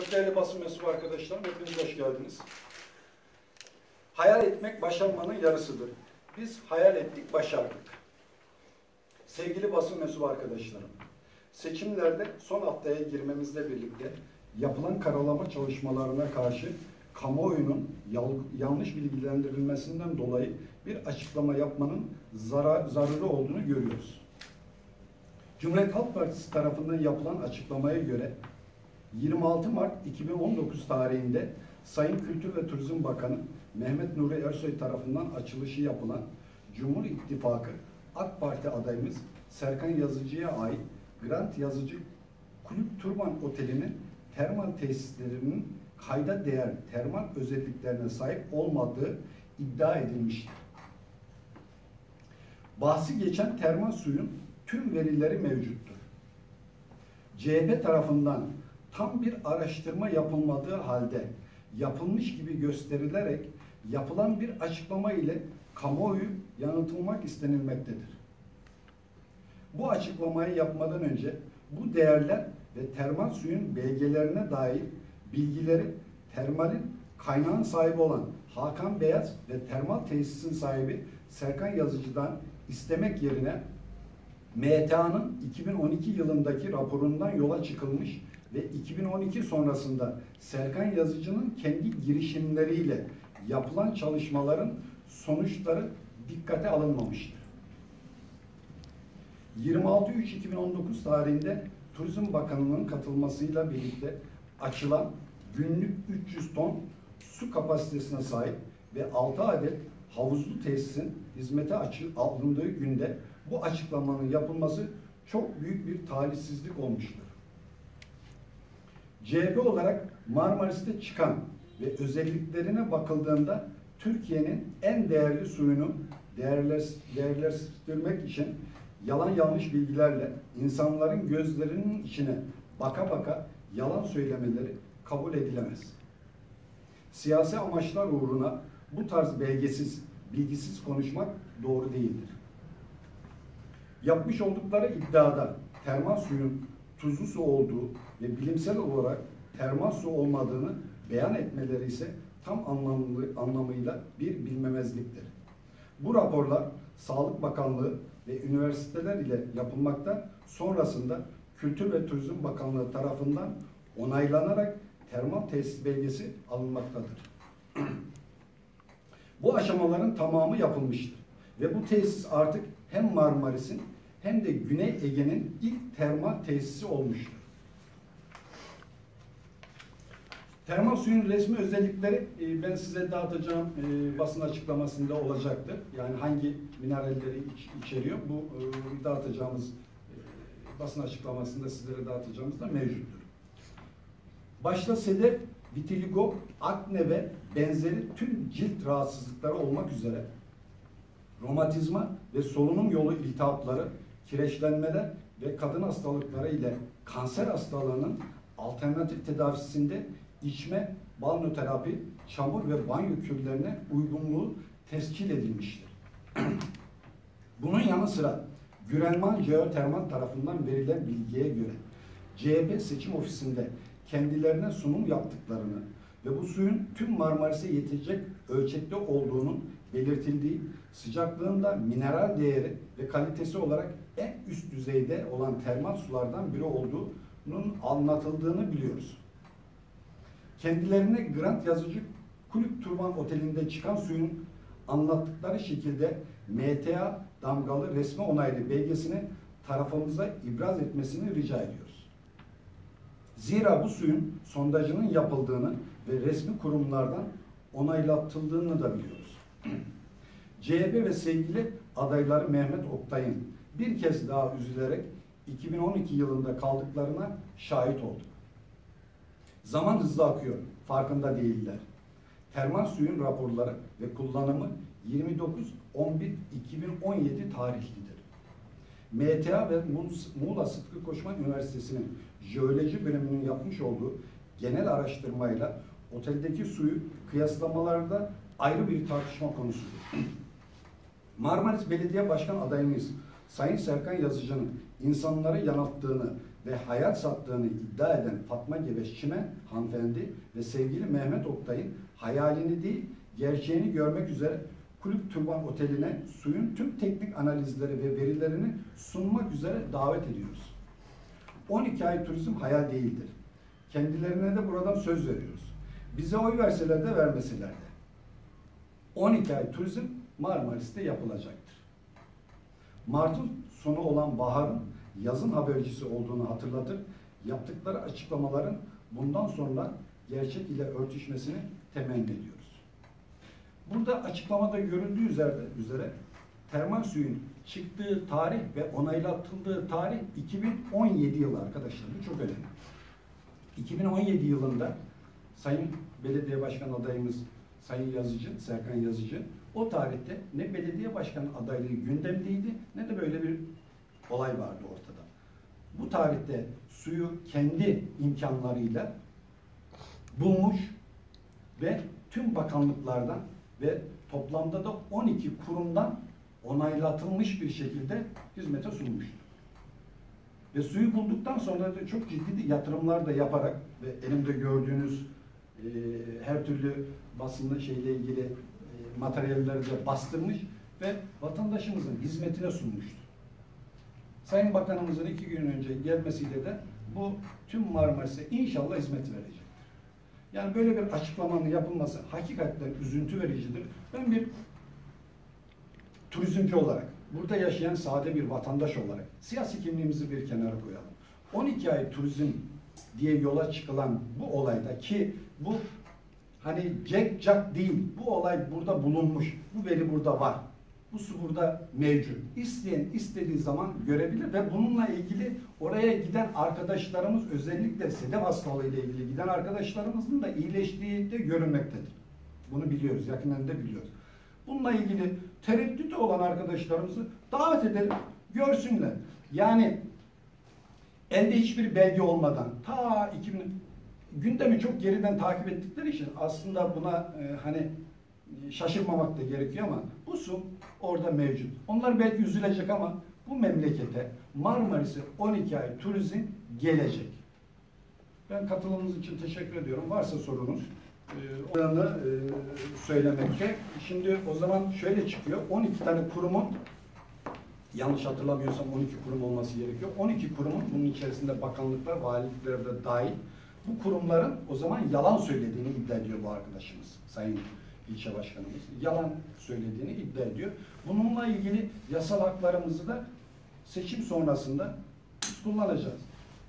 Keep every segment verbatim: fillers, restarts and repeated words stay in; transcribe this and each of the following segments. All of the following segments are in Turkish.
Evet değerli basın mensubu arkadaşlarım, hepiniz hoş geldiniz. Hayal etmek başarmanın yarısıdır. Biz hayal ettik, başardık. Sevgili basın mensubu arkadaşlarım, seçimlerde son haftaya girmemizle birlikte yapılan karalama çalışmalarına karşı kamuoyunun yanlış bilgilendirilmesinden dolayı bir açıklama yapmanın zarar, zararı olduğunu görüyoruz. Cumhuriyet Halk Partisi tarafından yapılan açıklamaya göre yirmi altı Mart iki bin on dokuz tarihinde Sayın Kültür ve Turizm Bakanı Mehmet Nuri Ersoy tarafından açılışı yapılan Cumhur İttifakı AK Parti adayımız Serkan Yazıcı'ya ait Grand Yazıcı Kulüp Turban Oteli'nin termal tesislerinin kayda değer termal özelliklerine sahip olmadığı iddia edilmiştir. Bahsi geçen termal suyun tüm verileri mevcuttur. C H P tarafından tam bir araştırma yapılmadığı halde yapılmış gibi gösterilerek yapılan bir açıklama ile kamuoyu yanıltılmak istenilmektedir. Bu açıklamayı yapmadan önce bu değerler ve termal suyun belgelerine dair bilgileri termalin kaynağın sahibi olan Hakan Beyaz ve termal tesisin sahibi Serkan Yazıcı'dan istemek yerine M T A'nın iki bin on iki yılındaki raporundan yola çıkılmış ve iki bin on iki sonrasında Serkan Yazıcı'nın kendi girişimleriyle yapılan çalışmaların sonuçları dikkate alınmamıştır. yirmi altı Eylül iki bin on dokuz tarihinde Turizm Bakanlığı'nın katılmasıyla birlikte açılan günlük üç yüz ton su kapasitesine sahip ve altı adet havuzlu tesisin hizmete alındığı günde bu açıklamanın yapılması çok büyük bir talihsizlik olmuştur. C H P olarak Marmaris'te çıkan ve özelliklerine bakıldığında Türkiye'nin en değerli suyunu değerlendirmek için yalan yanlış bilgilerle insanların gözlerinin içine baka baka yalan söylemeleri kabul edilemez. Siyasi amaçlar uğruna bu tarz belgesiz, bilgisiz konuşmak doğru değildir. Yapmış oldukları iddiada termal suyun tuzlu su olduğu ve bilimsel olarak termal su olmadığını beyan etmeleri ise tam anlamlı, anlamıyla bir bilmemezliktir. Bu raporlar Sağlık Bakanlığı ve üniversiteler ile yapılmakta, sonrasında Kültür ve Turizm Bakanlığı tarafından onaylanarak termal tesis belgesi alınmaktadır. Bu aşamaların tamamı yapılmıştır ve bu tesis artık hem Marmaris'in hem de Güney Ege'nin ilk termal tesisi olmuştur. Termal suyun resmi özellikleri ben size dağıtacağım basın açıklamasında olacaktır. Yani hangi mineralleri iç, içeriyor bu dağıtacağımız basın açıklamasında sizlere dağıtacağımız da mevcuttur. Başta sedef, vitiligo, akne ve benzeri tüm cilt rahatsızlıkları olmak üzere romatizma ve solunum yolu iltihapları, kireçlenmeler ve kadın hastalıkları ile kanser hastalığının alternatif tedavisinde içme, balneoterapi, çamur ve banyo kürlerine uygunluğu tescil edilmiştir. Bunun yanı sıra Gürenman Jeotermal tarafından verilen bilgiye göre C H P seçim ofisinde kendilerine sunum yaptıklarını ve bu suyun tüm Marmaris'e yetecek ölçekte olduğunun belirtildiği, sıcaklığında mineral değeri ve kalitesi olarak en üst düzeyde olan termal sulardan biri olduğunun anlatıldığını biliyoruz. Kendilerine Grand Yazıcı Kulüp Turban Oteli'nde çıkan suyun anlattıkları şekilde M T A damgalı resmi onaylı belgesini tarafımıza ibraz etmesini rica ediyoruz. Zira bu suyun sondajının yapıldığını ve resmi kurumlardan onaylatıldığını da biliyoruz. C H P ve sevgili adayları Mehmet Oktay'ın bir kez daha üzülerek iki bin on iki yılında kaldıklarına şahit olduk. Zaman hızlı akıyor, farkında değiller. Termal suyun raporları ve kullanımı yirmi dokuz on bir iki bin on yedi tarihlidir. M T A ve Muğla Sıtkı Koçman Üniversitesi'nin jeoloji bölümünün yapmış olduğu genel araştırmayla oteldeki suyu kıyaslamalarda ayrı bir tartışma konusudur. Marmaris Belediye Başkan adayımız Sayın Serkan Yazıcı'nın insanları yanılttığını ve hayat sattığını iddia eden Fatma Gebeş Çimen hanımefendi ve sevgili Mehmet Oktay'ın hayalini değil, gerçeğini görmek üzere Kulüp Türban Oteli'ne suyun tüm teknik analizleri ve verilerini sunmak üzere davet ediyoruz. on iki ay turizm hayal değildir. Kendilerine de buradan söz veriyoruz. Bize oy verseler de vermeseler de. on iki ay turizm Marmaris'te yapılacaktır. Mart'ın sonu olan baharın yazın habercisi olduğunu hatırlatır, yaptıkları açıklamaların bundan sonra gerçek ile örtüşmesini temenni ediyoruz. Burada açıklamada görüldüğü üzere, üzere termal suyun çıktığı tarih ve onaylatıldığı tarih iki bin on yedi yılı arkadaşlar. Bu çok önemli. iki bin on yedi yılında Sayın Belediye Başkan adayımız Sayın Yazıcı, Serkan Yazıcı o tarihte ne belediye başkanı adaylığı gündemdeydi ne de böyle bir olay vardı ortada. Bu tarihte suyu kendi imkanlarıyla bulmuş ve tüm bakanlıklardan ve toplamda da on iki kurumdan onaylatılmış bir şekilde hizmete sunmuştu. Ve suyu bulduktan sonra da çok ciddi yatırımlar da yaparak ve elimde gördüğünüz e, her türlü basınlı şeyle ilgili e, materyalleri de bastırmış ve vatandaşımızın hizmetine sunmuştu. Sayın Bakanımızın iki gün önce gelmesiyle de bu tüm Marmaris'e inşallah hizmet verecektir. Yani böyle bir açıklamanın yapılması hakikaten üzüntü vericidir. Ben bir turizmci olarak, burada yaşayan sade bir vatandaş olarak siyasi kimliğimizi bir kenara koyalım. on iki ay turizm diye yola çıkılan bu olayda ki bu hani cek cak değil, bu olay burada bulunmuş, bu veri burada var. Bu su burada mevcut. İsteyen istediği zaman görebilir ve bununla ilgili oraya giden arkadaşlarımız özellikle sedef hastalığı ile ilgili giden arkadaşlarımızın da iyileştiği de görünmektedir. Bunu biliyoruz, yakından da biliyoruz. Bununla ilgili tereddütü olan arkadaşlarımızı davet edelim, görsünler. Yani elde hiçbir belge olmadan ta iki bin gündemi çok geriden takip ettikleri için aslında buna e, hani şaşırmamak da gerekiyor ama bu su orada mevcut. Onlar belki üzülecek ama bu memlekete Marmaris'e on iki ay turizm gelecek. Ben katılımınız için teşekkür ediyorum. Varsa sorunuz e, oranı e, söylemekte. Şimdi o zaman şöyle çıkıyor. on iki tane kurumun yanlış hatırlamıyorsam on iki kurum olması gerekiyor. on iki kurumun bunun içerisinde bakanlıklar, valilikler de dahil. Bu kurumların o zaman yalan söylediğini iddia ediyor bu arkadaşımız. Sayın İlçe Başkanımız yalan söylediğini iddia ediyor. Bununla ilgili yasal haklarımızı da seçim sonrasında biz kullanacağız.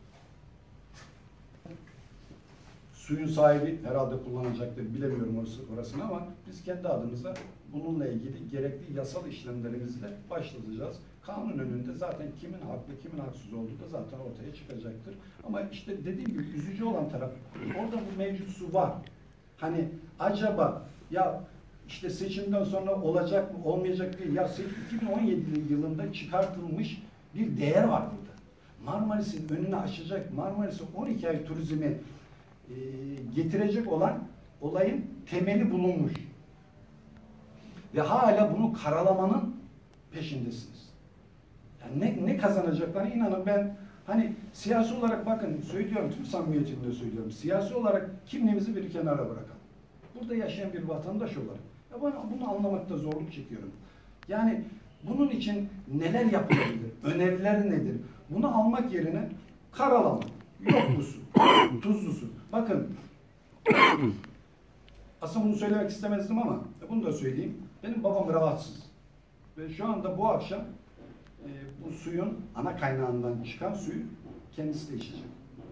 Suyun sahibi herhalde kullanacaktır, bilemiyorum orası, orasını ama biz kendi adımıza bununla ilgili gerekli yasal işlemlerimizle başlatacağız. Kanun önünde zaten kimin haklı, kimin haksız olduğu da zaten ortaya çıkacaktır. Ama işte dediğim gibi üzücü olan taraf, orada bu mevcut su var. Hani acaba ya işte seçimden sonra olacak mı, olmayacak diye ya iki bin on yedi yılında çıkartılmış bir değer var burada. Marmaris'in önünü açacak, Marmaris'e on iki ay turizmi e, getirecek olan olayın temeli bulunmuş. Ve hala bunu karalamanın peşindesiniz. Yani ne, ne kazanacaklarına inanın ben hani siyasi olarak bakın söylüyorum, tüm samimiyetimle söylüyorum. Siyasi olarak kimliğimizi bir kenara bırakalım. Burada yaşayan bir vatandaş olarak ya ben bunu anlamakta zorluk çekiyorum. Yani bunun için neler yapılabilir? Öneriler nedir? Bunu almak yerine karalama, yoklu su, tuzlu su. Bakın aslında bunu söylemek istemezdim ama bunu da söyleyeyim. Benim babam rahatsız. Ve şu anda bu akşam e, bu suyun ana kaynağından çıkan suyu kendisi de içecek.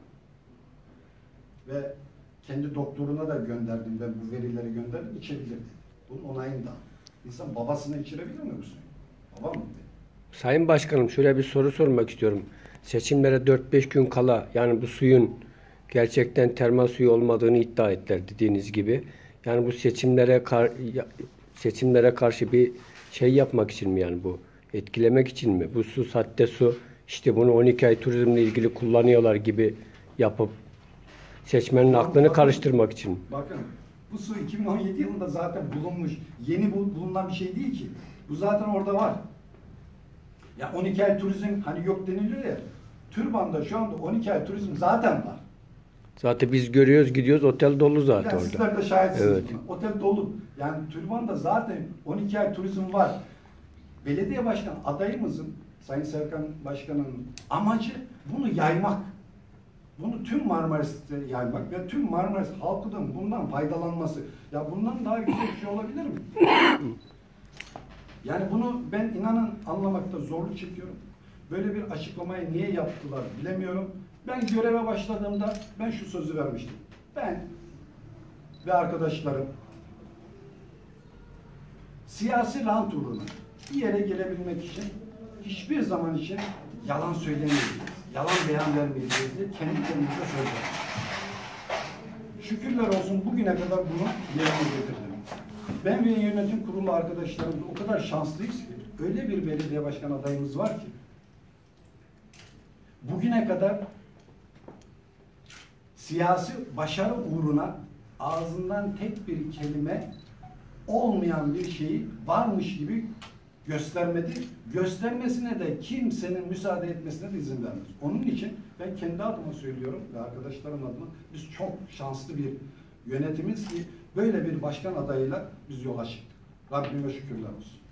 Ve kendi doktoruna da gönderdim, ben bu verileri gönderdim, içebilir dedi. Bunun onayını da. İnsan babasına içirebilir mi bu suyu? Baba mı dedi? Sayın Başkanım şöyle bir soru sormak istiyorum. Seçimlere dört beş gün kala yani bu suyun gerçekten termal suyu olmadığını iddia ettiler dediğiniz gibi. Yani bu seçimlere kar, seçimlere karşı bir şey yapmak için mi yani bu? Etkilemek için mi? Bu su sahte su işte bunu on iki ay turizmle ilgili kullanıyorlar gibi yapıp seçmenin aklını bakın, karıştırmak için. Bakın bu su iki bin on yedi yılında zaten bulunmuş. Yeni bulunan bir şey değil ki. Bu zaten orada var. Ya on iki ay turizm hani yok deniliyor ya. Türban'da şu anda on iki ay turizm zaten var. Zaten biz görüyoruz, gidiyoruz, otel dolu zaten Yani orada. sizler de şahitsiniz Evet. buna. Otel dolu. Yani Türban'da zaten on iki ay turizm var. Belediye başkan adayımızın, Sayın Serkan Başkan'ın amacı bunu yaymak. Bunu tüm Marmaris'te yaymak ve tüm Marmaris halkının bundan faydalanması. Ya bundan daha güzel bir şey olabilir mi? Yani bunu ben inanın anlamakta zorluk çekiyorum. Böyle bir açıklamayı niye yaptılar bilemiyorum. Ben göreve başladığımda ben şu sözü vermiştim. Ben ve arkadaşlarım siyasi rant uğruna bir yere gelebilmek için hiçbir zaman için yalan söylemeyeceğiz, yalan beyan vermeyeceğiz diye kendi kendimize söz verdik. Şükürler olsun bugüne kadar bunu yerine getirdim. Ben ve yönetim kurulu arkadaşlarımız o kadar şanslıyız ki öyle bir belediye başkan adayımız var ki bugüne kadar siyasi başarı uğruna ağzından tek bir kelime olmayan bir şeyi varmış gibi göstermedi. Göstermesine de kimsenin müsaade etmesine de izin vermez. Onun için ben kendi adıma söylüyorum ve arkadaşlarım adına biz çok şanslı bir yönetimiz ki böyle bir başkan adayıyla biz yola çıktık. Rabbime şükürler olsun.